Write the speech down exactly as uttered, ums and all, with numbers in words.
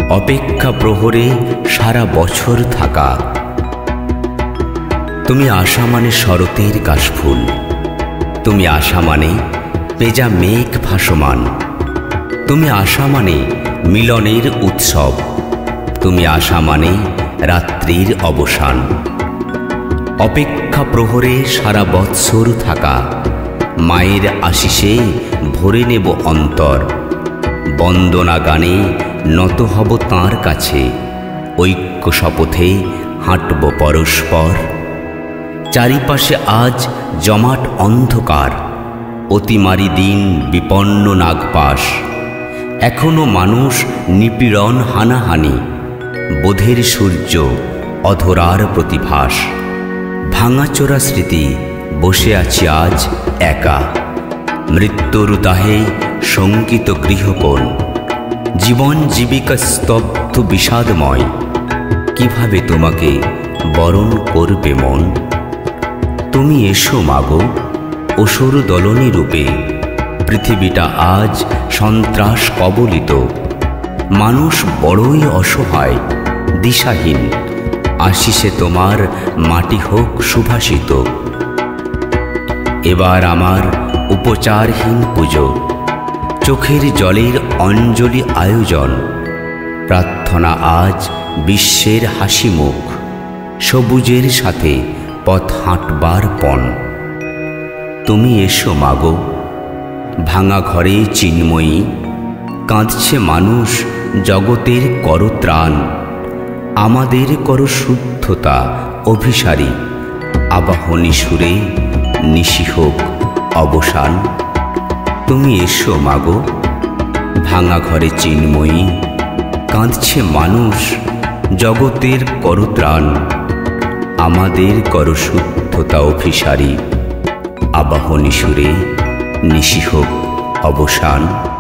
অপেক্ষা প্রহরে সারা বছর থাকা। তুমি আশা মানে শরতের কাশফুল, তুমি আশা মানে পেজা মেঘ ভাসমান, তুমি আশা মানে মিলনের উৎসব, তুমি আশা মানে রাত্রির অবসান। অপেক্ষা প্রহরে সারা বৎসর থাকা, মায়ের আশিসে ভরে নেব অন্তর। বন্দনা গানে নত হব তাঁর কাছে, ঐক্য শপথে হাঁটব পরস্পর। চারিপাশে আজ জমাট অন্ধকার, অতিমারি দিন বিপন্ন নাগপাশ। এখনো মানুষ নিপীড়ন হানাহানি, বোধের সূর্য অধরার প্রতিভাস। ভাঙাচোরা স্মৃতি বসে আছি আজ একা, মৃত্যুর দাহে শঙ্কিত গৃহকোণ। জীবন জীবিকা স্তব্ধ বিষাদময়, কিভাবে তোমাকে বরণ করবে মন। তুমি এসো মাগো অসুর দলনী রূপে, পৃথিবীটা আজ সন্ত্রাস কবলিত। মানুষ বড়ই অসহায় দিশাহীন, আশিসে তোমার মাটি হোক সুভাষিত। এবার আমার উপচারহীন পুজো, চোখের জলের অঞ্জলি আয়োজন। প্রার্থনা আজ বিশ্বের হাসি মুখ, সবুজের সাথে পথ হাঁটবার পণ। তুমি এসো মাগো ভাঙা ঘরে চিন্ময়ী, কাঁদছে মানুষ জগতের করো ত্রাণ। আমাদের করো শুদ্ধতা অভিসারী, আবাহনী সুরে নিশি হোক অবসান। তুমি এসো মাগো ভাঙা ঘরে চিন্ময়ী, কাঁদছে মানুষ জগতের করো ত্রাণ। আমাদের করো শুদ্ধতা অভিসারী, আবাহনী সুরে নিশি হোক অবসান।